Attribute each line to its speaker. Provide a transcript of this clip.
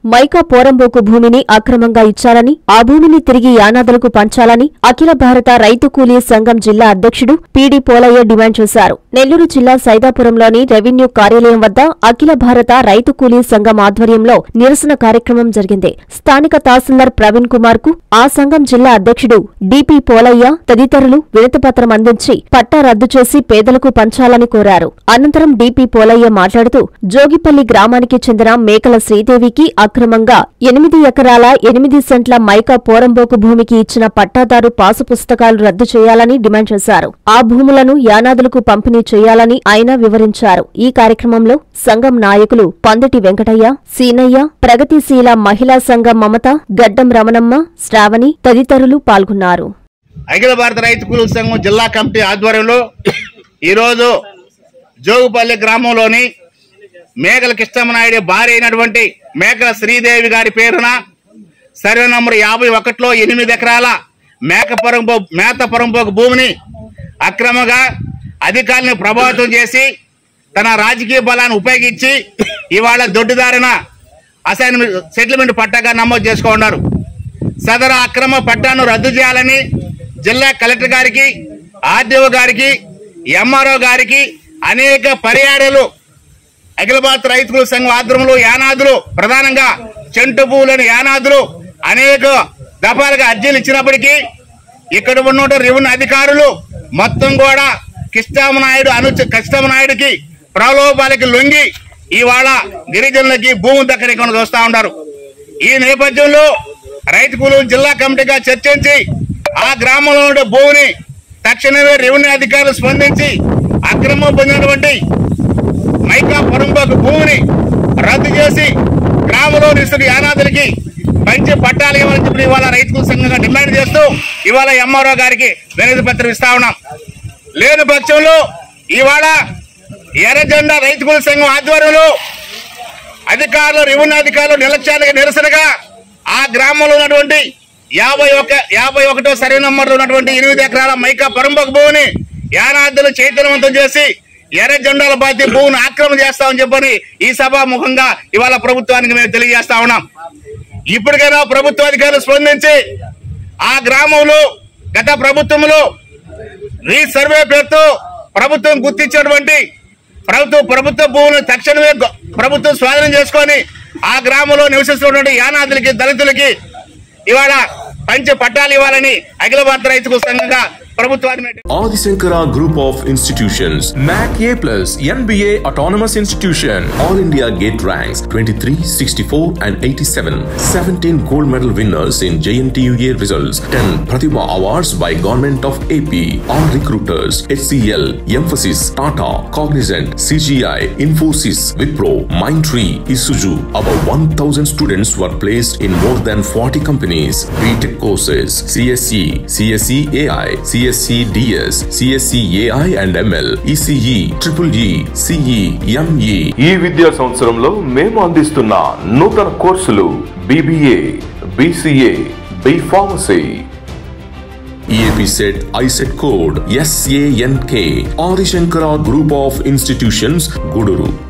Speaker 1: Mica పోరంబోకు భూమిని అక్రమంగా ఇచ్చారని, ఆ భూమిని తిరిగి యానాదులకు పంచాలని అఖిల భారత రైతు కూలీ సంఘం జిల్లా అధ్యక్షుడు పీడీ పోలయ్య డిమాండ్ చేశారు. నెల్లూరు జిల్లా సైదాపురంలోని రెవెన్యూ కార్యాలయం వద్ద అఖిల భారత రైతు కూలీ సంఘం ఆధ్వర్యంలో నిరసన కార్యక్రమం జరిగింది. స్థానిక తహసీల్దార్ ప్రవీణ్ కుమార్ కు ఆ సంఘం జిల్లా అధ్యక్షుడు డిపి పోలయ్య తదితరులు వినతిపత్రం అందించి పట్టా రద్దు చేసి పేదలకు పంచాలని కోరారు. అనంతరం డిపి పోలయ్య మాట్లాడుతూ జోగిపల్లి గ్రామానికి చెందిన మేకల శ్రీదేవికి అక్రమంగా 8 ఎకరాల 8 సెంట్ల మైకా పోరంబోకు భూమికి ఇచ్చిన పట్టాదారు పాసు పుస్తకాలు రద్దు చేయాలని డిమాండ్ చేశారు. ఆ భూములను యానాదులకు పంపిణీ చేయాలని ఆయన వివరించారు. ఈ కార్యక్రమంలో సంఘం నాయకులు పందటి వెంకటయ్య, సీనయ్య, ప్రగతిశీల మహిళా సంఘం మమత, గడ్డం రమణమ్మ, శ్రావణి తదితరులు పాల్గొన్నారు.
Speaker 2: అఖిల భారత రైతు కూలీ సంఘం జిల్లా కమిటీ ఆధ్వర్యంలో ఈరోజు జోగుపల్లి గ్రామంలోని మేకల కృష్ణమనాయుడు భార్య అయినటువంటి మేకల శ్రీదేవి గారి పేరున సర్వే నంబర్ 51లో 8 ఎకరాల మేత పొరంబోకు భూమిని అక్రమంగా అధికారులను ప్రభావితం చేసి తన రాజకీయ బలాన్ని ఉపయోగించి ఇవాళ దొడ్డిదారిన అసైన్మెంట్ సెటిల్మెంట్ పట్టాగా నమోదు చేసుకున్నారు. సదరు అక్రమ పట్టాను రద్దు చేయాలని జిల్లా కలెక్టర్ గారికి, ఆర్డీఓ గారికి, ఎంఆర్ఓ గారికి అనేక పర్యాయాలు అఖిల భారత రైతు కూలీ సంఘం ఆధ్వర్యంలో యానాదులు, ప్రధానంగా చెంటు భూములని యానాదులు అనేక దఫాలుగా అర్జీలు ఇచ్చినప్పటికీ ఇక్కడ ఉన్న రెవెన్యూ అధికారులు మొత్తం కూడా కృష్ణమనాయుడికి ప్రలోభాలకి లొంగి ఇవాళ గిరిజనులకి భూమి దక్కనికుండా చూస్తా ఉన్నారు. ఈ నేపథ్యంలో రైతు కూలీ జిల్లా కమిటీగా చర్చించి ఆ గ్రామంలో ఉండే భూమిని తక్షణమే రెవెన్యూ అధికారులు స్పందించి అక్రమం పొందినటువంటి మైకా పొరంబోకు భూమిని రద్దు చేసి గ్రామంలో నిస్తున్న యానాదులకి మంచి పట్టాలు ఇవ్వాలని చెప్పి ఇవాళ రైతు కూలీ సంఘంగా డిమాండ్ చేస్తూ ఇవాళ ఎంఆర్ఓ గారికి వినతి పత్రం ఇస్తా ఉన్నాం. లేని పక్షంలో ఇవాళ ఎర్రజెండా రైతు కూలీ సంఘం ఆధ్వర్యంలో అధికారులు, రెవెన్యూ అధికారులు నిర్లక్ష్యానికి నిరసనగా ఆ గ్రామంలో ఉన్నటువంటి 51వ సర్వే నంబర్లో ఉన్నటువంటి 8 ఎకరాల మైకా పొరంబోకు భూమిని యానాదులు చైతన్యవంతం చేసి ఎర్ర జెండాల బాధ్య భూమిని ఆక్రమణ చేస్తామని చెప్పని ఈ సభాముఖంగా ఇవాళ ప్రభుత్వానికి మేము తెలియజేస్తా ఉన్నాం. ఇప్పటికైనా ప్రభుత్వ అధికారులు స్పందించి ఆ గ్రామంలో గత ప్రభుత్వంలో రీసర్వే పేరుతో ప్రభుత్వం గుర్తించినటువంటి ప్రభుత్వ భూములను తక్షణమే ప్రభుత్వం స్వాధీనం చేసుకొని ఆ గ్రామంలో నివసిస్తున్నటువంటి యానాదులకి, దళితులకి ఇవాళ పంచ పట్టాలు ఇవ్వాలని అఖిల భారత రైతు కూలీ సంఘంగా
Speaker 3: Adi Shankara Group of Institutions, MAC A+, NBA Autonomous Institution, All India Gate Ranks 23, 64 and 87, 17 gold medal winners in JNTUA results, 10 Pratibha Awards by Government of AP, all recruiters, HCL, Emphasis, Tata, Cognizant, CGI, Infosys, Wipro, Mindtree, Isuzu. About 1,000 students were placed in more than 40 companies. BTech courses, CSE, CSE AI, CSE DS, CSE AI and ML, ECE, EEE, CE, ME.
Speaker 4: ఈ విద్యా సంవత్సరంలో మేము అందిస్తున్న నూతన కోర్సులు BBA, BCA, B Pharmacy.
Speaker 3: EAP set ISET code SANK. Adi Shankara Group of Institutions, Guduru.